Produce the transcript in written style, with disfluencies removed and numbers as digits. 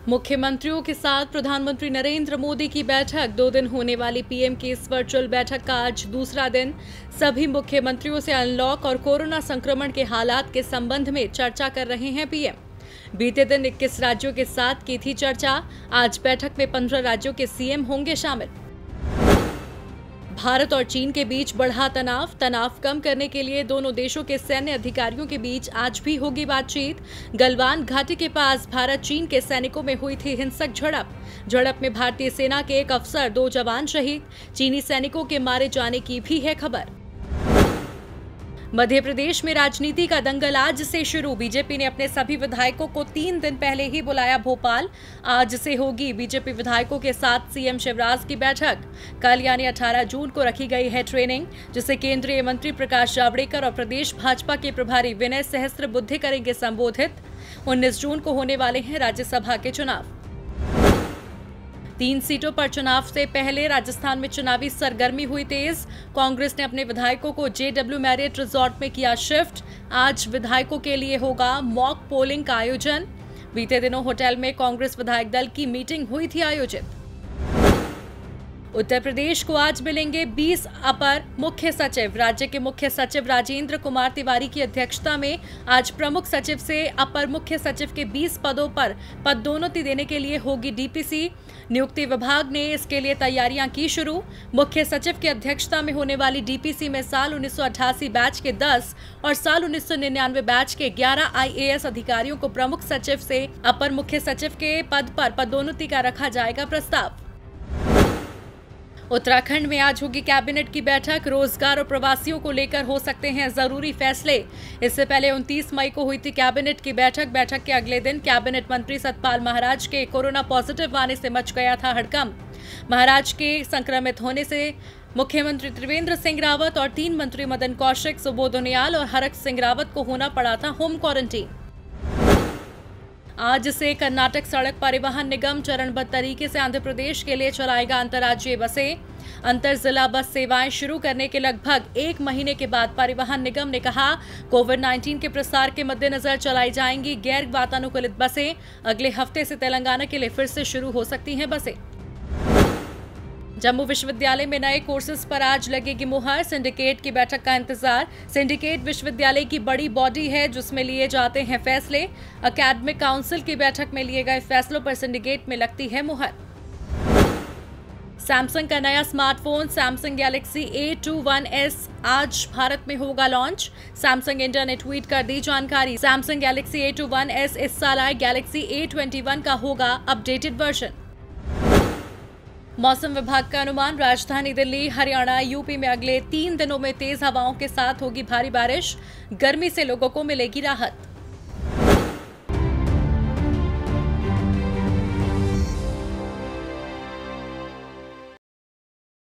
मुख्यमंत्रियों के साथ प्रधानमंत्री नरेंद्र मोदी की बैठक। 2 दिन होने वाली पीएम की इस वर्चुअल बैठक का आज दूसरा दिन। सभी मुख्यमंत्रियों से अनलॉक और कोरोना संक्रमण के हालात के संबंध में चर्चा कर रहे हैं पीएम। बीते दिन 21 राज्यों के साथ की थी चर्चा। आज बैठक में 15 राज्यों के सीएम होंगे शामिल। भारत और चीन के बीच बढ़ा तनाव कम करने के लिए दोनों देशों के सैन्य अधिकारियों के बीच आज भी होगी बातचीत। गलवान घाटी के पास भारत चीन के सैनिकों में हुई थी हिंसक झड़प में भारतीय सेना के एक अफसर 2 जवान शहीद। चीनी सैनिकों के मारे जाने की भी है खबर। मध्य प्रदेश में राजनीति का दंगल आज से शुरू। बीजेपी ने अपने सभी विधायकों को 3 दिन पहले ही बुलाया भोपाल। आज से होगी बीजेपी विधायकों के साथ सीएम शिवराज की बैठक। कल यानी 18 जून को रखी गई है ट्रेनिंग, जिसे केंद्रीय मंत्री प्रकाश जावड़ेकर और प्रदेश भाजपा के प्रभारी विनय सहस्त्रबुद्धे करेंगे संबोधित। 19 जून को होने वाले हैं राज्यसभा के चुनाव। 3 सीटों पर चुनाव से पहले राजस्थान में चुनावी सरगर्मी हुई तेज। कांग्रेस ने अपने विधायकों को जेडब्ल्यू मैरियट रिजॉर्ट में किया शिफ्ट। आज विधायकों के लिए होगा मॉक पोलिंग का आयोजन। बीते दिनों होटल में कांग्रेस विधायक दल की मीटिंग हुई थी आयोजित। उत्तर प्रदेश को आज मिलेंगे 20 अपर मुख्य सचिव। राज्य के मुख्य सचिव राजेंद्र कुमार तिवारी की अध्यक्षता में आज प्रमुख सचिव से अपर मुख्य सचिव के 20 पदों पर पदोन्नति देने के लिए होगी डीपीसी। नियुक्ति विभाग ने इसके लिए तैयारियां की शुरू। मुख्य सचिव की अध्यक्षता में होने वाली डीपीसी में साल 1988 बैच के 10 और साल 1999 बैच के 11 आईएएस अधिकारियों को प्रमुख सचिव से अपर मुख्य सचिव के पद पर पदोन्नति का रखा जाएगा प्रस्ताव। उत्तराखंड में आज होगी कैबिनेट की बैठक। रोजगार और प्रवासियों को लेकर हो सकते हैं जरूरी फैसले। इससे पहले 29 मई को हुई थी कैबिनेट की बैठक के अगले दिन कैबिनेट मंत्री सतपाल महाराज के कोरोना पॉजिटिव आने से मच गया था हड़कंप। महाराज के संक्रमित होने से मुख्यमंत्री त्रिवेंद्र सिंह रावत और 3 मंत्री मदन कौशिक, सुबोध उनियाल और हरक सिंह रावत को होना पड़ा था होम क्वारंटीन। आज से कर्नाटक सड़क परिवहन निगम चरणबद्ध तरीके से आंध्र प्रदेश के लिए चलाएगा अंतर्राज्यीय बसें। अंतर जिला बस सेवाएं शुरू करने के लगभग 1 महीने के बाद परिवहन निगम ने कहा, कोविड-19 के प्रसार के मद्देनजर चलाई जाएंगी गैर वातानुकूलित बसें। अगले हफ्ते से तेलंगाना के लिए फिर से शुरू हो सकती हैं बसें। जम्मू विश्वविद्यालय में नए कोर्सेज पर आज लगेगी मुहर। सिंडिकेट की बैठक का इंतजार। सिंडिकेट विश्वविद्यालय की बड़ी बॉडी है जिसमें लिए जाते हैं फैसले। एकेडमिक काउंसिल की बैठक में लिए गए फैसलों पर सिंडिकेट में लगती है मुहर। सैमसंग का नया स्मार्टफोन सैमसंग गैलेक्सी A21s आज भारत में होगा लॉन्च। सैमसंग इंडिया ने ट्वीट कर दी जानकारी। सैमसंग गैलेक्सी A21s इस साल आए गैलेक्सी A21 का होगा अपडेटेड वर्जन। मौसम विभाग का अनुमान, राजधानी दिल्ली, हरियाणा, यूपी में अगले 3 दिनों में तेज हवाओं के साथ होगी भारी बारिश। गर्मी से लोगों को मिलेगी राहत।